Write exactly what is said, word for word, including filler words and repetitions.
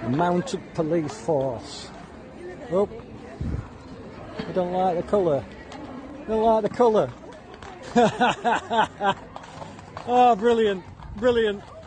Mounted police force. Oh, I don't like the colour. I don't like the colour. Oh, brilliant, brilliant.